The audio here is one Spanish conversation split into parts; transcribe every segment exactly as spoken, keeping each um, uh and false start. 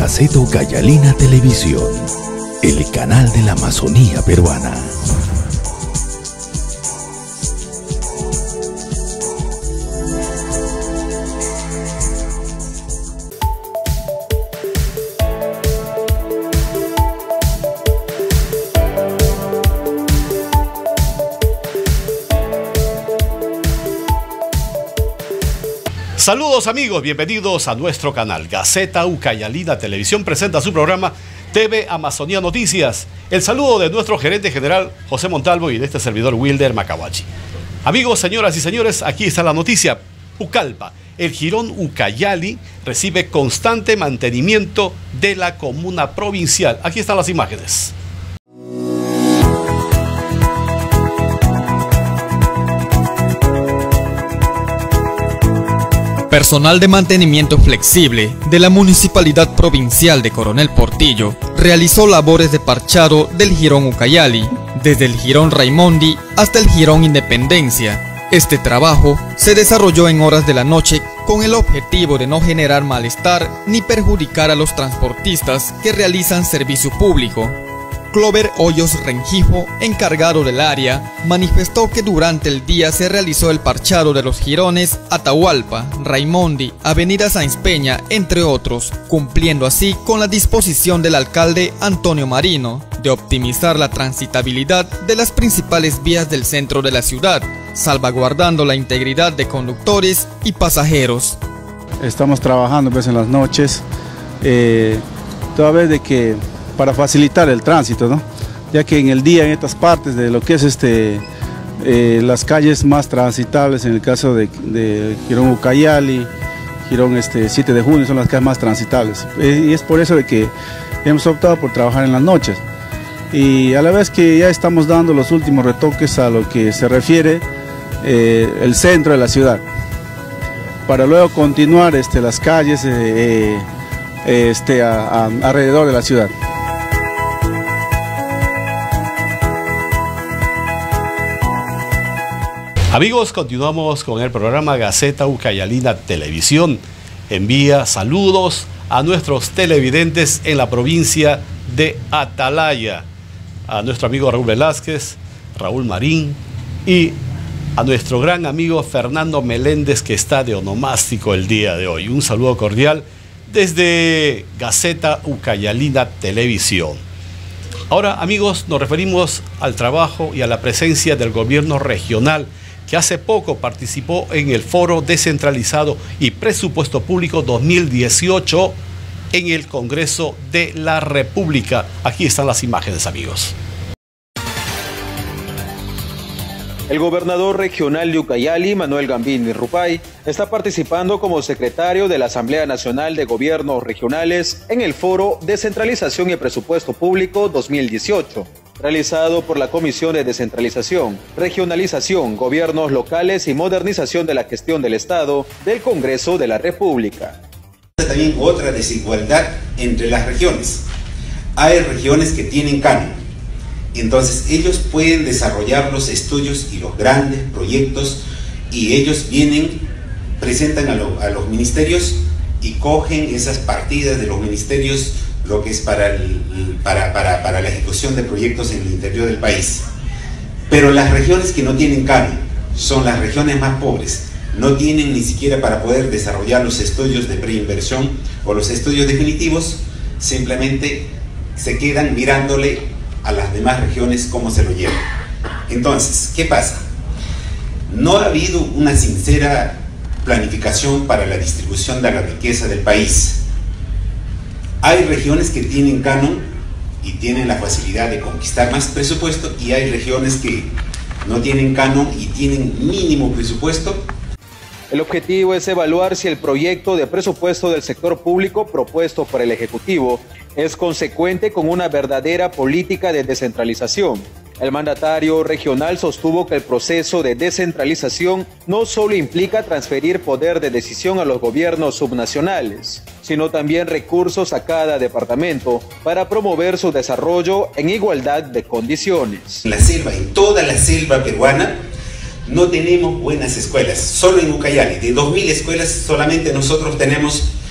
Gaceta Ucayalina Televisión, el canal de la Amazonía peruana. Saludos amigos, bienvenidos a nuestro canal. Gaceta Ucayalina Televisión presenta su programa T V Amazonía Noticias. El saludo de nuestro gerente general José Montalvo y de este servidor Wilder Macahuachi. Amigos, señoras y señores, aquí está la noticia. Pucallpa, el jirón Ucayali recibe constante mantenimiento de la comuna provincial. Aquí están las imágenes. Personal de mantenimiento flexible de la Municipalidad Provincial de Coronel Portillo realizó labores de parchado del jirón Ucayali, desde el jirón Raimondi hasta el jirón Independencia. Este trabajo se desarrolló en horas de la noche con el objetivo de no generar malestar ni perjudicar a los transportistas que realizan servicio público. Clover Hoyos Rengifo, encargado del área, manifestó que durante el día se realizó el parchado de los jirones Atahualpa, Raimondi, Avenida Sáenz Peña, entre otros, cumpliendo así con la disposición del alcalde Antonio Marino de optimizar la transitabilidad de las principales vías del centro de la ciudad, salvaguardando la integridad de conductores y pasajeros. Estamos trabajando pues en las noches, eh, toda vez de que para facilitar el tránsito, ¿no? Ya que en el día en estas partes de lo que es este eh, las calles más transitables, en el caso de, de jirón Ucayali, jirón este, siete de junio, son las calles más transitables, eh, y es por eso de que hemos optado por trabajar en las noches, y a la vez que ya estamos dando los últimos retoques a lo que se refiere eh, el centro de la ciudad, para luego continuar este, las calles eh, eh, este, a, a, alrededor de la ciudad. Amigos, continuamos con el programa Gaceta Ucayalina Televisión. Envía saludos a nuestros televidentes en la provincia de Atalaya, a nuestro amigo Raúl Velázquez, Raúl Marín y a nuestro gran amigo Fernando Meléndez, que está de onomástico el día de hoy. Un saludo cordial desde Gaceta Ucayalina Televisión. Ahora, amigos, nos referimos al trabajo y a la presencia del gobierno regional, que hace poco participó en el Foro Descentralizado y Presupuesto Público dos mil dieciocho en el Congreso de la República. Aquí están las imágenes, amigos. El gobernador regional de Ucayali, Manuel Gambini Rupay, está participando como secretario de la Asamblea Nacional de Gobiernos Regionales en el Foro Descentralización y Presupuesto Público dos mil dieciocho. Realizado por la Comisión de Descentralización, Regionalización, Gobiernos Locales y Modernización de la Gestión del Estado del Congreso de la República. También otra desigualdad entre las regiones. Hay regiones que tienen canon, entonces ellos pueden desarrollar los estudios y los grandes proyectos, y ellos vienen, presentan a, lo, a los ministerios y cogen esas partidas de los ministerios, lo que es para, el, para, para, para la ejecución de proyectos en el interior del país. Pero las regiones que no tienen canon son las regiones más pobres, no tienen ni siquiera para poder desarrollar los estudios de preinversión o los estudios definitivos, simplemente se quedan mirándole a las demás regiones cómo se lo llevan. Entonces, ¿qué pasa? No ha habido una sincera planificación para la distribución de la riqueza del país. Hay regiones que tienen canon y tienen la facilidad de conquistar más presupuesto, y hay regiones que no tienen canon y tienen mínimo presupuesto. El objetivo es evaluar si el proyecto de presupuesto del sector público propuesto por el Ejecutivo es consecuente con una verdadera política de descentralización. El mandatario regional sostuvo que el proceso de descentralización no solo implica transferir poder de decisión a los gobiernos subnacionales, sino también recursos a cada departamento para promover su desarrollo en igualdad de condiciones. En la selva, en toda la selva peruana, no tenemos buenas escuelas. Solo en Ucayali, de dos mil escuelas, solamente nosotros tenemos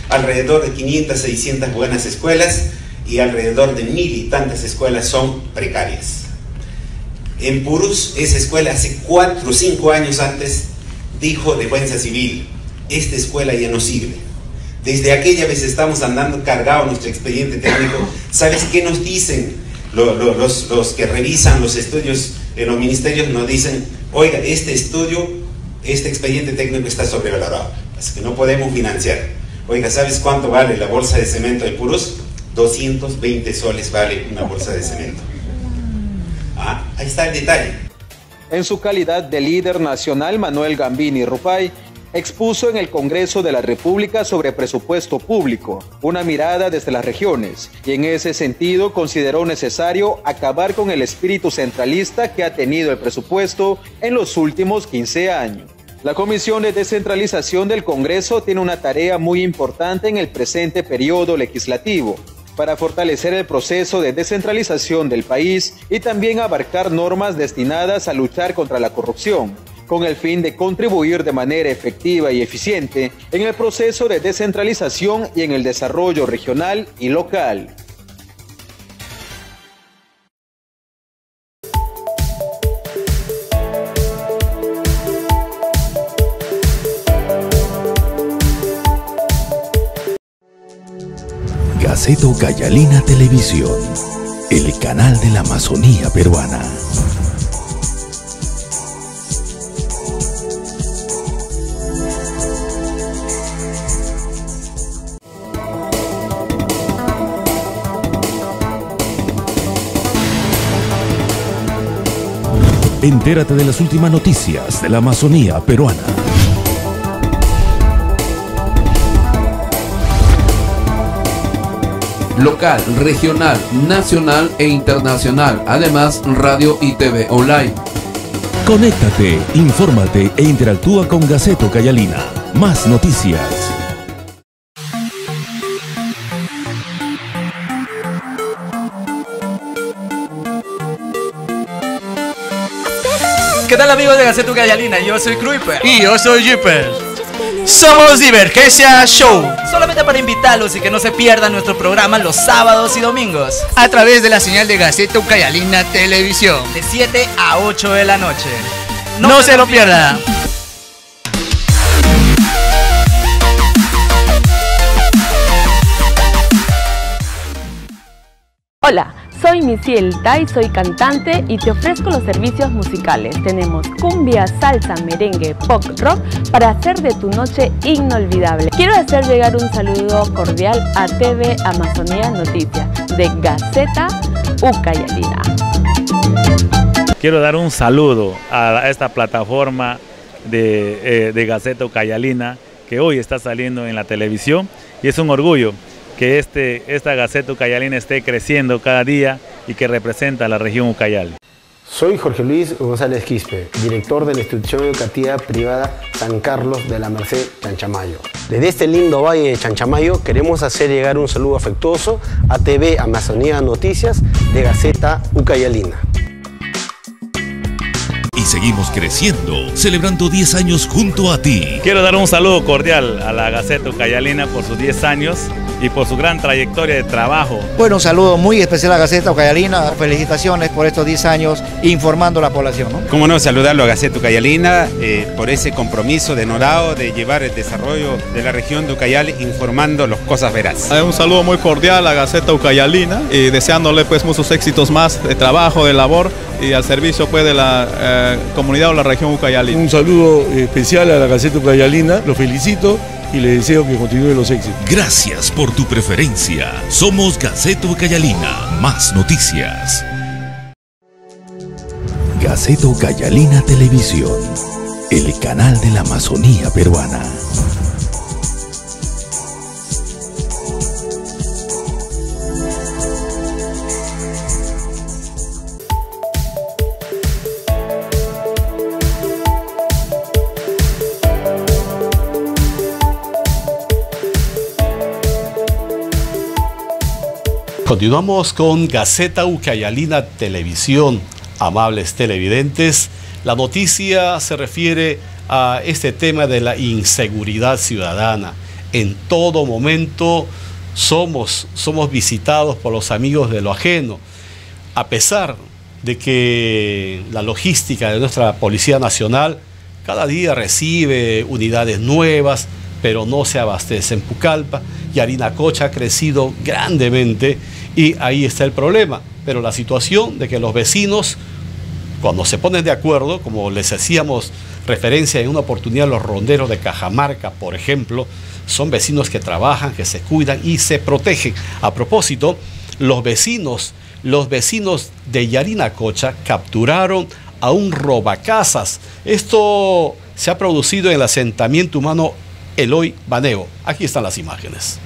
alrededor de quinientas, seiscientas buenas escuelas y alrededor de mil y tantas escuelas son precarias. En Purús, esa escuela hace cuatro o cinco años antes dijo Defensa Civil, esta escuela ya no sirve. Desde aquella vez estamos andando cargado nuestro expediente técnico. ¿Sabes qué nos dicen? Los, los, los que revisan los estudios en los ministerios nos dicen, oiga, este estudio, este expediente técnico está sobrevalorado, así que no podemos financiar. Oiga, ¿sabes cuánto vale la bolsa de cemento de Purús? doscientos veinte soles vale una bolsa de cemento. Ah, ahí está el detalle. En su calidad de líder nacional, Manuel Gambini Rupay expuso en el Congreso de la República sobre presupuesto público, una mirada desde las regiones, y en ese sentido consideró necesario acabar con el espíritu centralista que ha tenido el presupuesto en los últimos quince años. La Comisión de Descentralización del Congreso tiene una tarea muy importante en el presente periodo legislativo, para fortalecer el proceso de descentralización del país y también abarcar normas destinadas a luchar contra la corrupción, con el fin de contribuir de manera efectiva y eficiente en el proceso de descentralización y en el desarrollo regional y local. Gaceta Ucayalina Televisión, el canal de la Amazonía peruana. Entérate de las últimas noticias de la Amazonía peruana. Local, regional, nacional e internacional. Además, radio y T V online. Conéctate, infórmate e interactúa con Gaceta Ucayalina. Más noticias. ¿Qué tal, amigos de Gaceta Ucayalina? Yo soy Kruiper. Y yo soy Jeeper. Somos Divergencia Show. Solamente para invitarlos y que no se pierdan nuestro programa los sábados y domingos a través de la señal de Gaceta Ucayalina Televisión de siete a ocho de la noche. No, no se, se lo pierdan. Pierda. Hola, soy Misiel Tai, soy cantante y te ofrezco los servicios musicales. Tenemos cumbia, salsa, merengue, pop, rock para hacer de tu noche inolvidable. Quiero hacer llegar un saludo cordial a T V Amazonía Noticias de Gaceta Ucayalina. Quiero dar un saludo a esta plataforma de, eh, de Gaceta Ucayalina que hoy está saliendo en la televisión y es un orgullo que este, esta Gaceta Ucayalina esté creciendo cada día y que representa a la región Ucayali. Soy Jorge Luis González Quispe, director de la institución educativa privada San Carlos de la Merced Chanchamayo. Desde este lindo valle de Chanchamayo queremos hacer llegar un saludo afectuoso a T V Amazonía Noticias de Gaceta Ucayalina. Y seguimos creciendo, celebrando diez años junto a ti. Quiero dar un saludo cordial a la Gaceta Ucayalina por sus diez años y por su gran trayectoria de trabajo. Bueno, un saludo muy especial a Gaceta Ucayalina. Felicitaciones por estos diez años informando a la población, ¿no? Cómo no, saludarlo a Gaceta Ucayalina eh, por ese compromiso denodado de llevar el desarrollo de la región de Ucayali informando las cosas veraz. Un saludo muy cordial a Gaceta Ucayalina y deseándole pues muchos éxitos más de trabajo, de labor y al servicio pues de la eh, comunidad o la región Ucayali. Un saludo especial a la Gaceta Ucayalina, lo felicito y le deseo que continúe los éxitos. Gracias por tu preferencia. Somos Gaceta Ucayalina. Más noticias. Gaceta Ucayalina Televisión, el canal de la Amazonía peruana. Continuamos con Gaceta Ucayalina Televisión. Amables televidentes, la noticia se refiere a este tema de la inseguridad ciudadana. En todo momento somos, somos visitados por los amigos de lo ajeno. A pesar de que la logística de nuestra Policía Nacional cada día recibe unidades nuevas, pero no se abastece. En Pucallpa, Yarinacocha ha crecido grandemente y ahí está el problema. Pero la situación de que los vecinos, cuando se ponen de acuerdo, como les hacíamos referencia en una oportunidad, los ronderos de Cajamarca, por ejemplo, son vecinos que trabajan, que se cuidan y se protegen. A propósito, los vecinos, los vecinos de Yarinacocha capturaron a un robacasas. Esto se ha producido en el asentamiento humano Eloy Baneo. Aquí están las imágenes.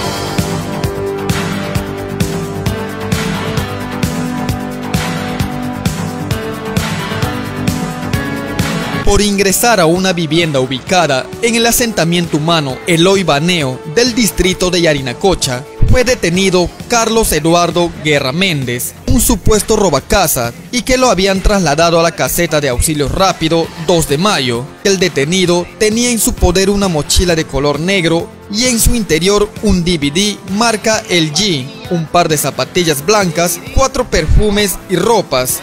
Por ingresar a una vivienda ubicada en el asentamiento humano Eloy Baneo del distrito de Yarinacocha, fue detenido Carlos Eduardo Guerra Méndez, un supuesto robacasas, y que lo habían trasladado a la caseta de auxilio rápido dos de mayo. El detenido tenía en su poder una mochila de color negro y en su interior un D V D marca L G, un par de zapatillas blancas, cuatro perfumes y ropas.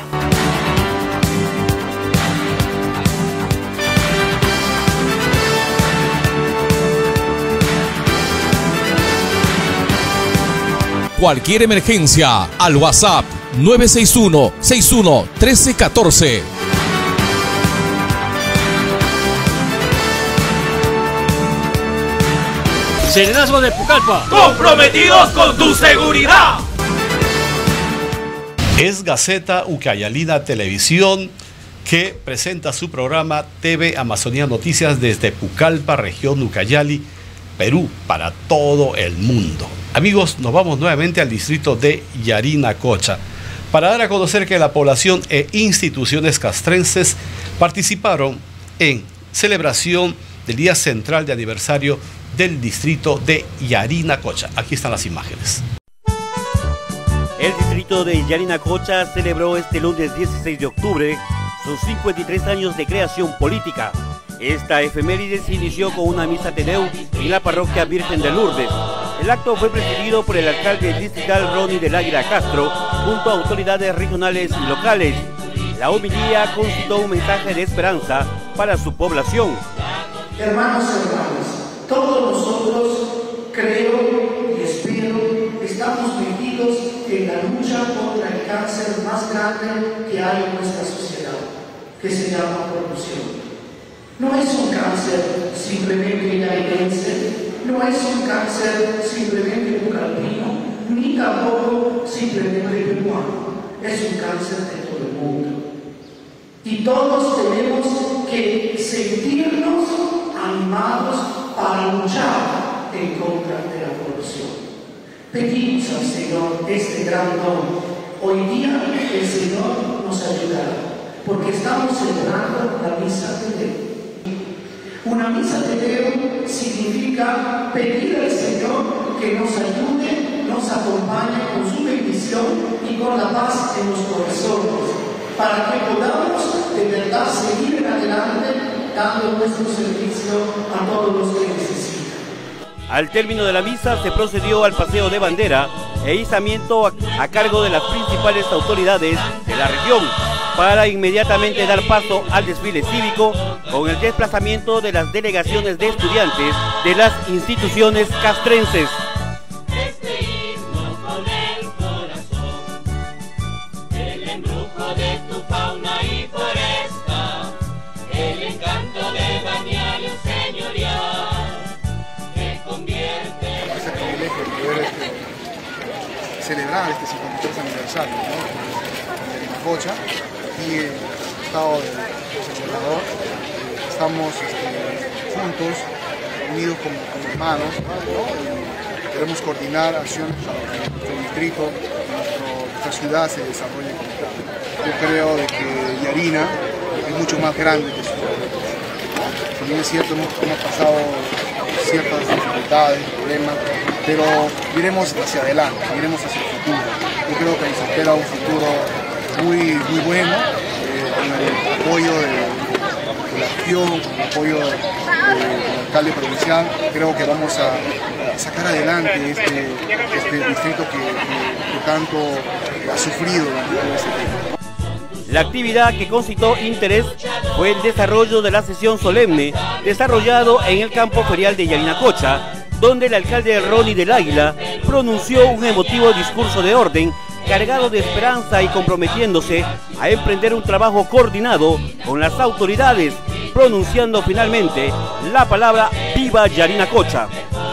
Cualquier emergencia al WhatsApp nueve seis uno, seis uno, uno tres uno cuatro. Serenazgo de Pucallpa, comprometidos con tu seguridad. Es Gaceta Ucayalina Televisión que presenta su programa T V Amazonía Noticias desde Pucallpa, región Ucayali, Perú, para todo el mundo. Amigos, nos vamos nuevamente al distrito de Yarinacocha para dar a conocer que la población e instituciones castrenses participaron en celebración del Día Central de Aniversario del distrito de Yarinacocha. Aquí están las imágenes. El distrito de Yarinacocha celebró este lunes dieciséis de octubre sus cincuenta y tres años de creación política. Esta efeméride se inició con una misa Te Deum en la parroquia Virgen de Lourdes. El acto fue presidido por el alcalde distrital Ronnie del Águila Castro, junto a autoridades regionales y locales. La homilía concitó un mensaje de esperanza para su población. Hermanos y hermanas, todos nosotros, creo y espero, estamos metidos en la lucha contra el cáncer más grande que hay en nuestra sociedad, que se llama corrupción. No es un cáncer simplemente yarinaense, no es un cáncer simplemente pucallpino, ni tampoco simplemente peruano, es un cáncer de todo el mundo. Y todos tenemos que sentirnos animados para luchar en contra de la corrupción. Pedimos al Señor este gran don. Hoy día el Señor nos ayudará, porque estamos celebrando la misa de Dios. Una misa de Deum significa pedir al Señor que nos ayude, nos acompañe con su bendición y con la paz en los corazones, para que podamos de verdad seguir adelante dando nuestro servicio a todos los que necesitan. Al término de la misa se procedió al paseo de bandera e izamiento a, a cargo de las principales autoridades de la región, para inmediatamente dar paso al desfile cívico con el desplazamiento de las delegaciones de estudiantes de las instituciones castrenses. Este himno con el corazón, el embrujo de tu fauna y foresta, el encanto de balneario señorial, que convierte... Es el privilegio de poder este, celebrar este cincuenta y tres aniversario, ¿no?, de Yarinacocha. Aquí en el estado de El Salvador, estamos este, juntos, unidos como, como hermanos, ¿no? Queremos coordinar acciones para que nuestro distrito, nuestro, nuestra ciudad se desarrolle como tal. Yo creo de que Yarina es mucho más grande que su pueblo. Si bien es cierto, hemos, hemos pasado ciertas dificultades, problemas, pero miremos hacia adelante, miremos hacia el futuro. Yo creo que nos espera un futuro muy, muy bueno, eh, con el apoyo de, de la región, con el apoyo de, el alcalde provincial, creo que vamos a sacar adelante este, este distrito que, que, que tanto ha sufrido durante todo este tiempo. La actividad que concitó interés fue el desarrollo de la sesión solemne desarrollado en el campo ferial de Yarinacocha, donde el alcalde Ronnie del Águila pronunció un emotivo discurso de orden cargado de esperanza y comprometiéndose a emprender un trabajo coordinado con las autoridades, pronunciando finalmente la palabra Viva Yarinacocha.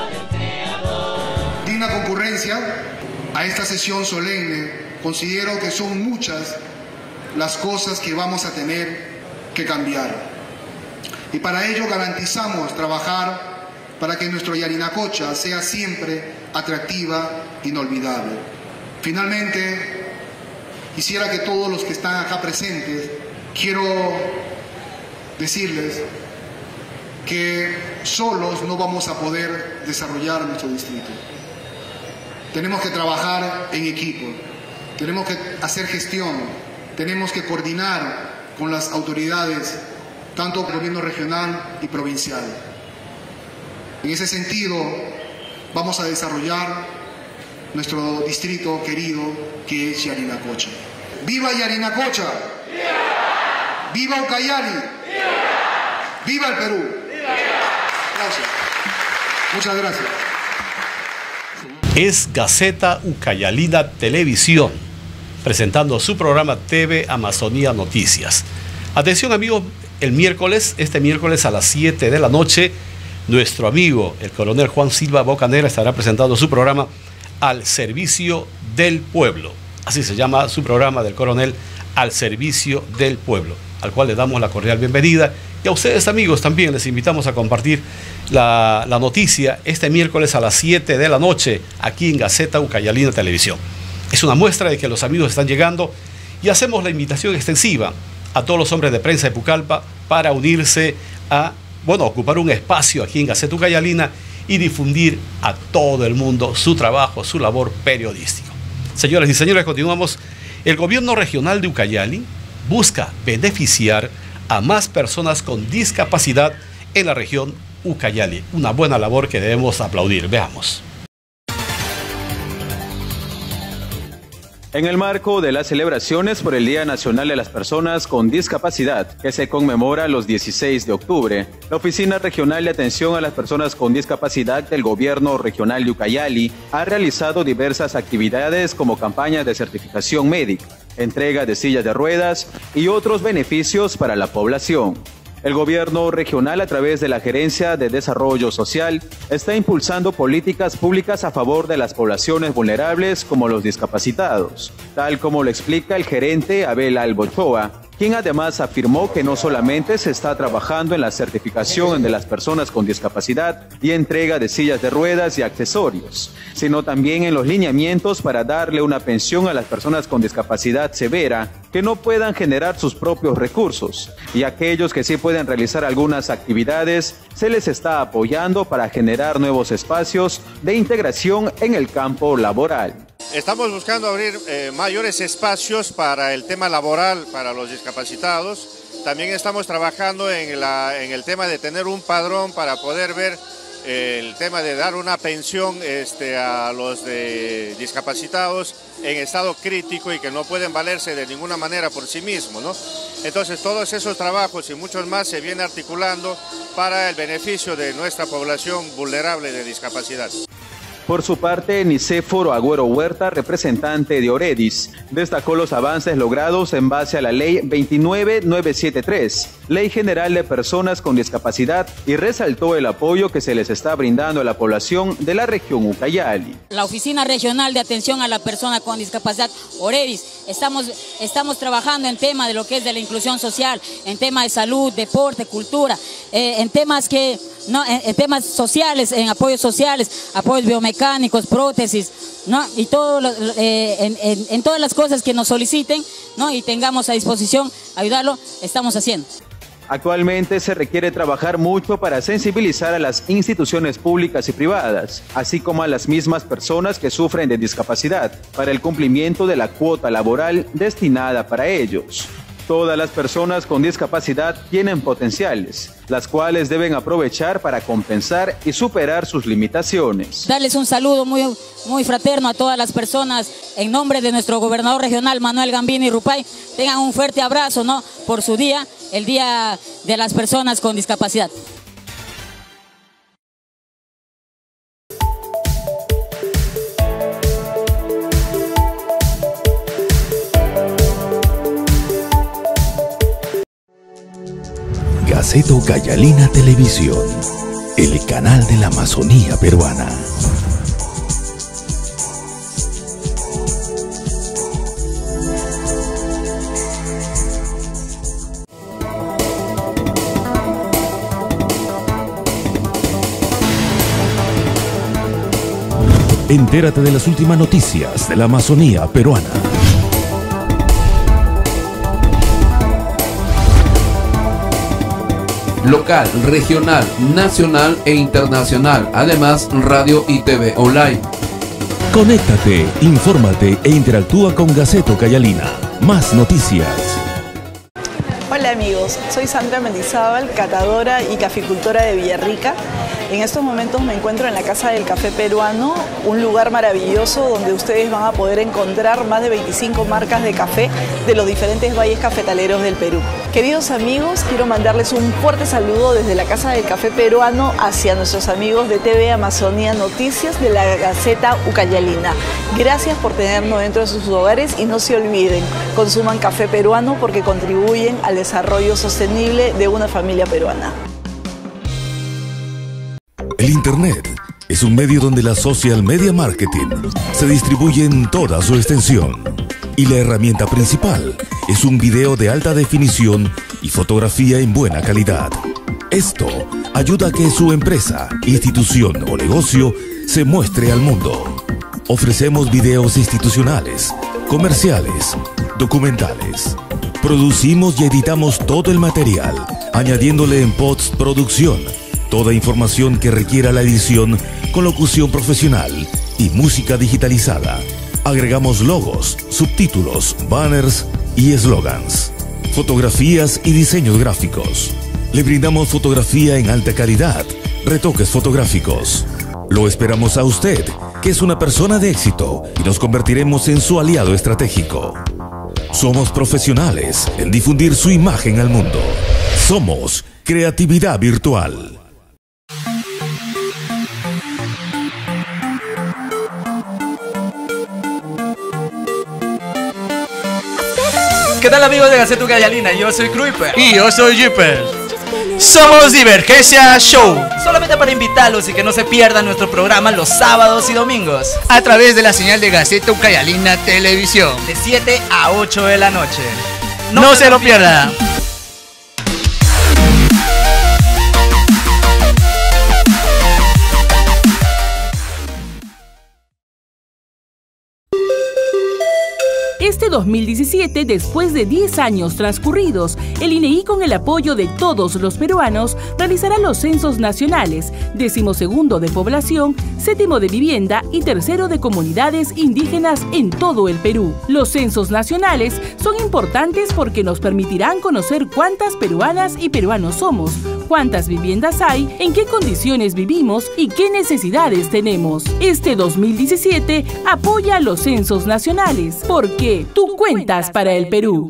Digna concurrencia a esta sesión solemne, considero que son muchas las cosas que vamos a tener que cambiar. Y para ello garantizamos trabajar para que nuestro Yarinacocha sea siempre atractiva, inolvidable. Finalmente, quisiera que todos los que están acá presentes, quiero decirles que solos no vamos a poder desarrollar nuestro distrito. Tenemos que trabajar en equipo, tenemos que hacer gestión, tenemos que coordinar con las autoridades, tanto del gobierno regional y provincial. En ese sentido, vamos a desarrollar nuestro distrito querido, que es Yarinacocha. ¡Viva Yarinacocha! ¡Viva! ¡Viva Ucayali! ¡Viva! ¡Viva el Perú! ¡Viva! Gracias. Muchas gracias. Es Gaceta Ucayalina Televisión, presentando su programa T V Amazonía Noticias. Atención amigos, el miércoles, este miércoles a las siete de la noche, nuestro amigo, el coronel Juan Silva Bocanera, estará presentando su programa Al Servicio del Pueblo. Así se llama su programa del coronel, Al Servicio del Pueblo, al cual le damos la cordial bienvenida. Y a ustedes amigos también les invitamos a compartir la, la noticia este miércoles a las siete de la noche, aquí en Gaceta Ucayalina Televisión. Es una muestra de que los amigos están llegando y hacemos la invitación extensiva a todos los hombres de prensa de Pucallpa para unirse a, bueno, ocupar un espacio aquí en Gaceta Ucayalina y difundir a todo el mundo su trabajo, su labor periodístico. Señoras y señores, continuamos. El gobierno regional de Ucayali busca beneficiar a más personas con discapacidad en la región Ucayali. Una buena labor que debemos aplaudir. Veamos. En el marco de las celebraciones por el Día Nacional de las Personas con Discapacidad, que se conmemora los dieciséis de octubre, la Oficina Regional de Atención a las Personas con Discapacidad del Gobierno Regional de Ucayali ha realizado diversas actividades como campañas de certificación médica, entrega de sillas de ruedas y otros beneficios para la población. El gobierno regional, a través de la Gerencia de Desarrollo Social, está impulsando políticas públicas a favor de las poblaciones vulnerables como los discapacitados, tal como lo explica el gerente Abel Albochoa, quien además afirmó que no solamente se está trabajando en la certificación de las personas con discapacidad y entrega de sillas de ruedas y accesorios, sino también en los lineamientos para darle una pensión a las personas con discapacidad severa que no puedan generar sus propios recursos, y aquellos que sí pueden realizar algunas actividades se les está apoyando para generar nuevos espacios de integración en el campo laboral. Estamos buscando abrir eh, mayores espacios para el tema laboral para los discapacitados. También estamos trabajando en, la, en el tema de tener un padrón para poder ver eh, el tema de dar una pensión este, a los de discapacitados en estado crítico y que no pueden valerse de ninguna manera por sí mismos, ¿no? Entonces todos esos trabajos y muchos más se vienen articulando para el beneficio de nuestra población vulnerable de discapacidad. Por su parte, Nicéforo Agüero Huerta, representante de Oredis, destacó los avances logrados en base a la Ley veintinueve mil novecientos setenta y tres, Ley General de Personas con Discapacidad, y resaltó el apoyo que se les está brindando a la población de la región Ucayali. La Oficina Regional de Atención a la Persona con Discapacidad, Oredis, estamos, estamos trabajando en temas de lo que es de la inclusión social, en temas de salud, deporte, cultura, eh, en temas que... No, en, en temas sociales, en apoyos sociales, apoyos biomecánicos, prótesis, ¿no? Y todo lo, eh, en, en, en todas las cosas que nos soliciten, ¿no? Y tengamos a disposición ayudarlo, estamos haciendo. Actualmente se requiere trabajar mucho para sensibilizar a las instituciones públicas y privadas, así como a las mismas personas que sufren de discapacidad, para el cumplimiento de la cuota laboral destinada para ellos. Todas las personas con discapacidad tienen potenciales, las cuales deben aprovechar para compensar y superar sus limitaciones. Darles un saludo muy, muy fraterno a todas las personas en nombre de nuestro gobernador regional Manuel Gambini Rupay. Tengan un fuerte abrazo, ¿no?, por su día, el Día de las Personas con Discapacidad. Gaceta Ucayalina Televisión, el canal de la Amazonía peruana. Entérate de las últimas noticias de la Amazonía peruana. Local, regional, nacional e internacional. Además, radio y T V online. Conéctate, infórmate e interactúa con Gaceta Ucayalina. Más noticias. Hola amigos, soy Sandra Mendizábal, catadora y caficultora de Villarrica. En estos momentos me encuentro en la Casa del Café Peruano, un lugar maravilloso donde ustedes van a poder encontrar más de veinticinco marcas de café de los diferentes valles cafetaleros del Perú. Queridos amigos, quiero mandarles un fuerte saludo desde la Casa del Café Peruano hacia nuestros amigos de T V Amazonía Noticias de la Gaceta Ucayalina. Gracias por tenernos dentro de sus hogares y no se olviden, consuman café peruano porque contribuyen al desarrollo sostenible de una familia peruana. El Internet es un medio donde la social media marketing se distribuye en toda su extensión. Y la herramienta principal es un video de alta definición y fotografía en buena calidad. Esto ayuda a que su empresa, institución o negocio se muestre al mundo. Ofrecemos videos institucionales, comerciales, documentales. Producimos y editamos todo el material, añadiéndole en postproducción toda información que requiera la edición con locución profesional y música digitalizada. Agregamos logos, subtítulos, banners y eslogans, fotografías y diseños gráficos. Le brindamos fotografía en alta calidad, retoques fotográficos. Lo esperamos a usted, que es una persona de éxito, y nos convertiremos en su aliado estratégico. Somos profesionales en difundir su imagen al mundo. Somos Creatividad Virtual. ¿Qué tal amigos de Gaceta Ucayalina? Yo soy Kruiper. Y yo soy Jipper. Somos Divergencia Show. Solamente para invitarlos y que no se pierdan nuestro programa los sábados y domingos. A través de la señal de Gaceta Ucayalina Televisión. De siete a ocho de la noche. No, no se, se lo pierda. Este dos mil diecisiete, después de diez años transcurridos, el I N E I, con el apoyo de todos los peruanos, realizará los censos nacionales, decimosegundo de población, séptimo de vivienda y tercero de comunidades indígenas en todo el Perú. Los censos nacionales son importantes porque nos permitirán conocer cuántas peruanas y peruanos somos, cuántas viviendas hay, en qué condiciones vivimos y qué necesidades tenemos. Este dos mil diecisiete apoya los censos nacionales, porque tú cuentas para el Perú.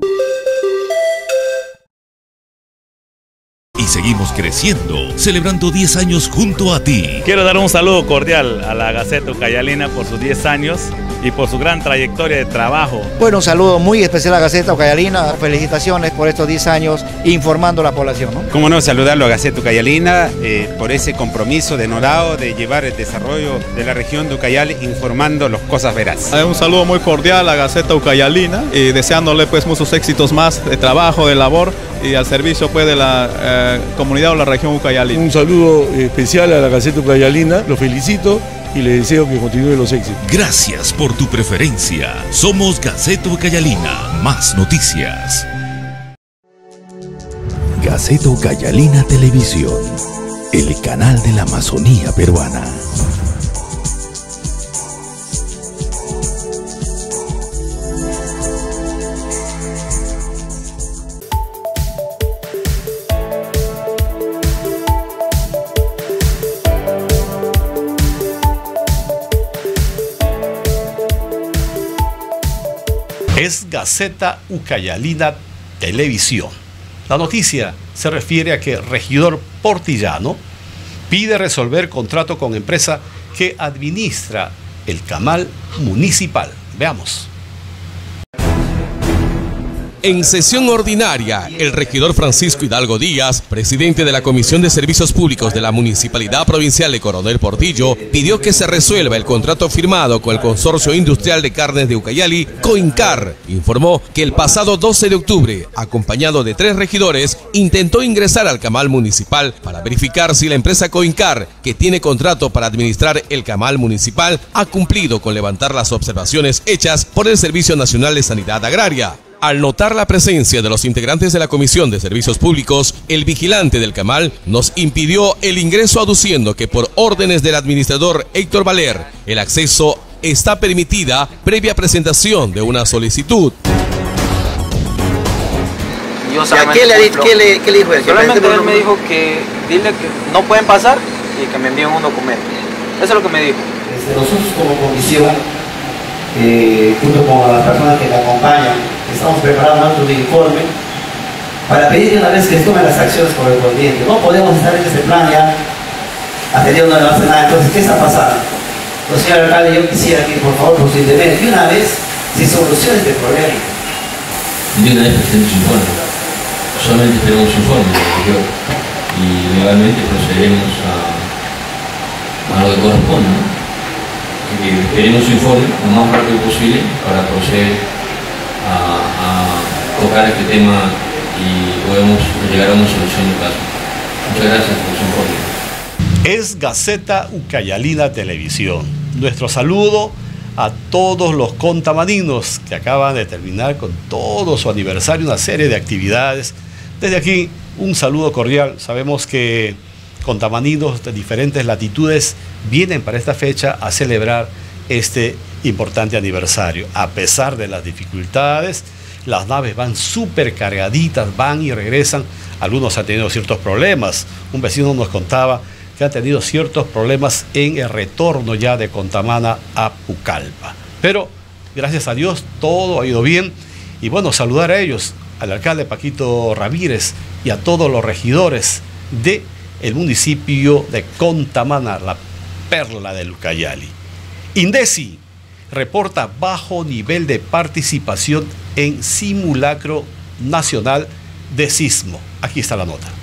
Y seguimos creciendo, celebrando diez años junto a ti. Quiero dar un saludo cordial a la Gaceta Ucayalina por sus diez años y por su gran trayectoria de trabajo. Bueno, un saludo muy especial a Gaceta Ucayalina. Felicitaciones por estos diez años informando a la población, ¿no? Cómo no, saludarlo a Gaceta Ucayalina eh, por ese compromiso de Norao de llevar el desarrollo de la región de Ucayali informando las cosas veraz. Un saludo muy cordial a Gaceta Ucayalina y deseándole pues muchos éxitos más de trabajo, de labor y al servicio pues de la eh, comunidad o la región Ucayali. Un saludo especial a la Gaceta Ucayalina, lo felicito y les deseo que continúen los éxitos. Gracias por tu preferencia. Somos Gaceta Ucayalina. Más noticias. Gaceta Ucayalina Televisión, el canal de la Amazonía peruana. Es Gaceta Ucayalina Televisión. La noticia se refiere a que el regidor Portillano pide resolver contrato con empresa que administra el camal municipal. Veamos. En sesión ordinaria, el regidor Francisco Hidalgo Díaz, presidente de la Comisión de Servicios Públicos de la Municipalidad Provincial de Coronel Portillo, pidió que se resuelva el contrato firmado con el Consorcio Industrial de Carnes de Ucayali, COINCAR. Informó que el pasado doce de octubre, acompañado de tres regidores, intentó ingresar al camal municipal para verificar si la empresa COINCAR, que tiene contrato para administrar el camal municipal, ha cumplido con levantar las observaciones hechas por el Servicio Nacional de Sanidad Agraria. Al notar la presencia de los integrantes de la Comisión de Servicios Públicos, el vigilante del camal nos impidió el ingreso aduciendo que por órdenes del administrador Héctor Valer, el acceso está permitida previa presentación de una solicitud. Yo ¿Qué, le, ¿qué, le, ¿Qué le dijo él? Solamente él me dijo que dile que no pueden pasar y que me envíen un documento. Eso es lo que me dijo. Desde nosotros como comisión, eh, junto con las personas que me acompañan, estamos preparando nuestro informe para pedir una vez que se tomen las acciones correspondientes. No podemos estar en este plan ya atendiendo no le va a hacer nada. Entonces, ¿qué está pasando? Pues, señor alcalde, yo quisiera que por favor posiblemente de una vez se solucione este problema. De una vez presente su informe. Solamente tenemos su informe y legalmente procederemos a, a lo que corresponde, ¿no? Que esperemos su informe lo más rápido posible para proceder A, a tocar este tema y podemos llegar a una solución del caso. Muchas gracias por su informe. Es Gaceta Ucayalina Televisión. Nuestro saludo a todos los contamaninos que acaban de terminar con todo su aniversario, una serie de actividades. Desde aquí, un saludo cordial. Sabemos que contamaninos de diferentes latitudes vienen para esta fecha a celebrar este importante aniversario. A pesar de las dificultades, las naves van súper cargaditas, van y regresan. Algunos han tenido ciertos problemas. Un vecino nos contaba que han tenido ciertos problemas en el retorno ya de Contamana a Pucallpa. Pero, gracias a Dios, todo ha ido bien. Y bueno, saludar a ellos, al alcalde Paquito Ramírez y a todos los regidores del municipio de Contamana, la perla del Ucayali. INDECI reporta bajo nivel de participación en simulacro nacional de sismo. Aquí está la nota.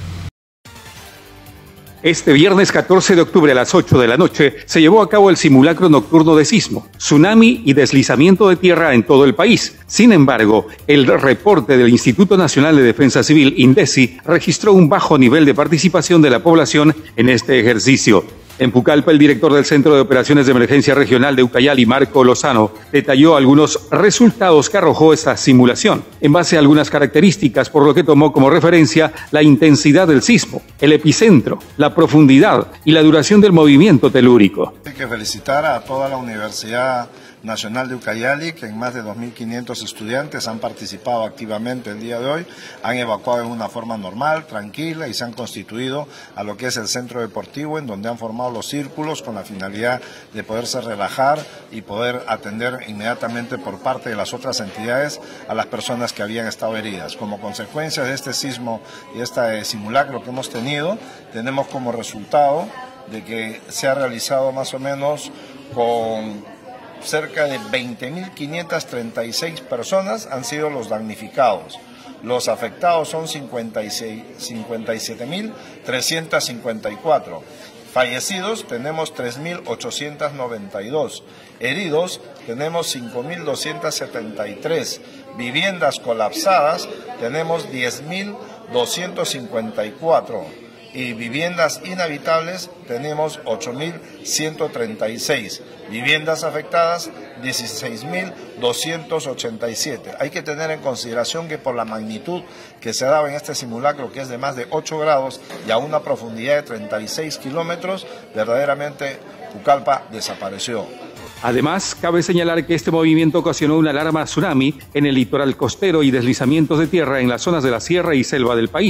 Este viernes catorce de octubre a las ocho de la noche se llevó a cabo el simulacro nocturno de sismo, tsunami y deslizamiento de tierra en todo el país. Sin embargo, el reporte del Instituto Nacional de Defensa Civil, INDECI, registró un bajo nivel de participación de la población en este ejercicio. En Pucallpa, el director del Centro de Operaciones de Emergencia Regional de Ucayali, Marco Lozano, detalló algunos resultados que arrojó esta simulación, en base a algunas características, por lo que tomó como referencia la intensidad del sismo, el epicentro, la profundidad y la duración del movimiento telúrico. Hay que felicitar a toda la Universidad Nacional de Ucayali, que en más de dos mil quinientos estudiantes han participado activamente el día de hoy, han evacuado en una forma normal, tranquila, y se han constituido a lo que es el centro deportivo, en donde han formado los círculos con la finalidad de poderse relajar y poder atender inmediatamente por parte de las otras entidades a las personas que habían estado heridas. Como consecuencia de este sismo y este simulacro que hemos tenido, tenemos como resultado de que se ha realizado más o menos con cerca de veinte mil quinientas treinta y seis personas han sido los damnificados. Los afectados son cincuenta y siete mil trescientos cincuenta y cuatro. Fallecidos tenemos tres mil ochocientos noventa y dos. Heridos tenemos cinco mil doscientos setenta y tres. Viviendas colapsadas tenemos diez mil doscientos cincuenta y cuatro. Y viviendas inhabitables tenemos ocho mil ciento treinta y seis, viviendas afectadas dieciséis mil doscientos ochenta y siete. Hay que tener en consideración que por la magnitud que se daba en este simulacro, que es de más de ocho grados y a una profundidad de treinta y seis kilómetros, verdaderamente Pucallpa desapareció. Además, cabe señalar que este movimiento ocasionó una alarma tsunami en el litoral costero y deslizamientos de tierra en las zonas de la sierra y selva del país.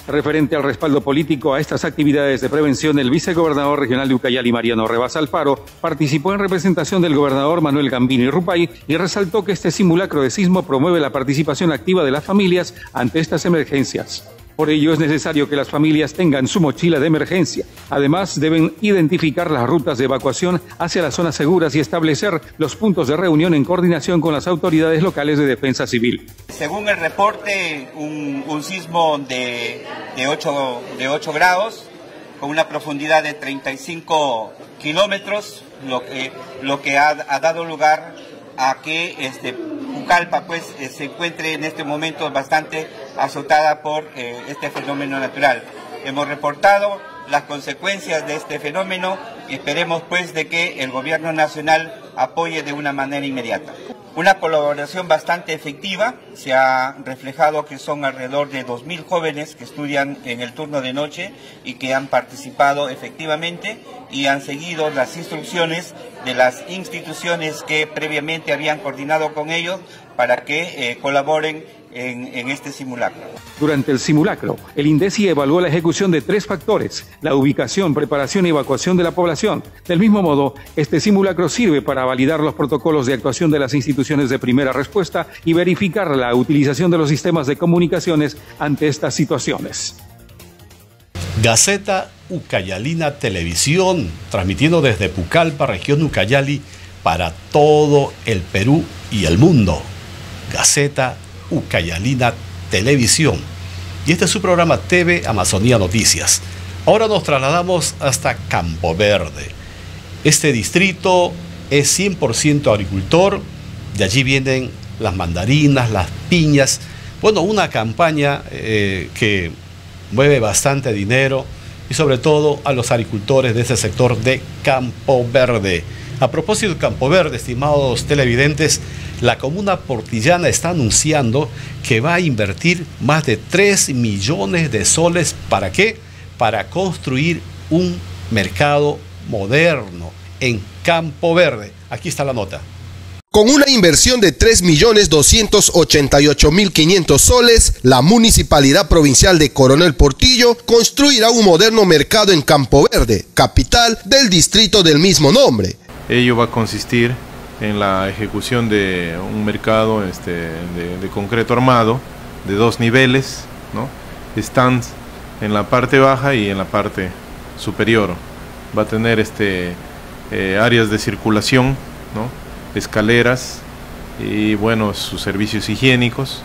Referente al respaldo político a estas actividades de prevención, el vicegobernador regional de Ucayali, Mariano Rivas Alfaro, participó en representación del gobernador Manuel Gambini Rupay y resaltó que este simulacro de sismo promueve la participación activa de las familias ante estas emergencias. Por ello es necesario que las familias tengan su mochila de emergencia. Además, deben identificar las rutas de evacuación hacia las zonas seguras y establecer los puntos de reunión en coordinación con las autoridades locales de defensa civil. Según el reporte, un, un sismo de, de, ocho, de ocho grados, con una profundidad de treinta y cinco kilómetros, lo que, lo que ha, ha dado lugar a que este, Pucallpa pues, eh, se encuentre en este momento bastante azotada por eh, este fenómeno natural. Hemos reportado las consecuencias de este fenómeno y esperemos pues de que el gobierno nacional apoye de una manera inmediata. Una colaboración bastante efectiva, se ha reflejado que son alrededor de dos mil jóvenes que estudian en el turno de noche y que han participado efectivamente y han seguido las instrucciones de las instituciones que previamente habían coordinado con ellos para que eh, colaboren En, en este simulacro. Durante el simulacro, el INDECI evaluó la ejecución de tres factores: la ubicación, preparación y evacuación de la población. Del mismo modo, este simulacro sirve para validar los protocolos de actuación de las instituciones de primera respuesta y verificar la utilización de los sistemas de comunicaciones ante estas situaciones. Gaceta Ucayalina Televisión, transmitiendo desde Pucallpa, región Ucayali, para todo el Perú y el mundo. Gaceta Ucayalina Televisión. Y este es su programa T V Amazonía Noticias. Ahora nos trasladamos hasta Campo Verde. Este distrito es cien por ciento agricultor. De allí vienen las mandarinas, las piñas. Bueno, una campaña eh, que mueve bastante dinero y sobre todo a los agricultores de ese sector de Campo Verde. A propósito de Campo Verde, estimados televidentes, la comuna portillana está anunciando que va a invertir más de tres millones de soles. ¿Para qué? Para construir un mercado moderno en Campo Verde. Aquí está la nota. Con una inversión de tres millones doscientos ochenta y ocho mil quinientos soles, la Municipalidad Provincial de Coronel Portillo construirá un moderno mercado en Campo Verde, capital del distrito del mismo nombre. Ello va a consistir en la ejecución de un mercado este, de, de concreto armado de dos niveles, ¿no? Stands en la parte baja y en la parte superior. Va a tener este, eh, áreas de circulación, ¿no? Escaleras y bueno, sus servicios higiénicos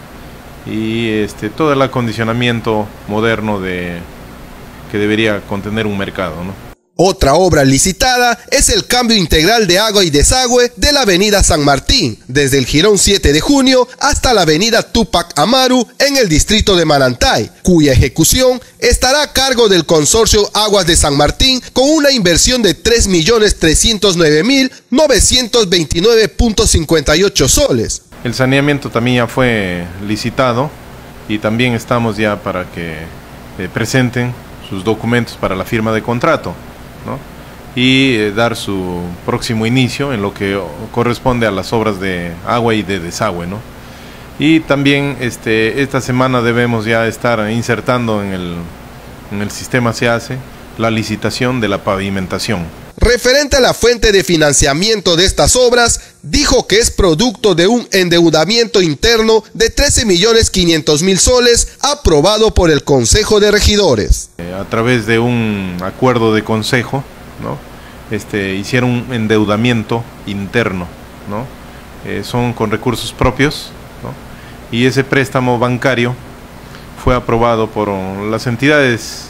y este, todo el acondicionamiento moderno de, que debería contener un mercado, ¿no? Otra obra licitada es el cambio integral de agua y desagüe de la avenida San Martín, desde el jirón siete de junio hasta la avenida Túpac Amaru en el distrito de Manantay, cuya ejecución estará a cargo del consorcio Aguas de San Martín con una inversión de tres millones trescientos nueve mil novecientos veintinueve punto cincuenta y ocho soles. El saneamiento también ya fue licitado y también estamos ya para que eh, presenten sus documentos para la firma de contrato, ¿no? Y eh, dar su próximo inicio en lo que corresponde a las obras de agua y de desagüe, ¿no? Y también este, esta semana debemos ya estar insertando en el, en el sistema se hace la licitación de la pavimentación. Referente a la fuente de financiamiento de estas obras, dijo que es producto de un endeudamiento interno de trece millones quinientos mil soles aprobado por el Consejo de Regidores. A través de un acuerdo de consejo, ¿no? este, hicieron un endeudamiento interno, ¿no? Eh, son con recursos propios, ¿no? Y ese préstamo bancario fue aprobado por las entidades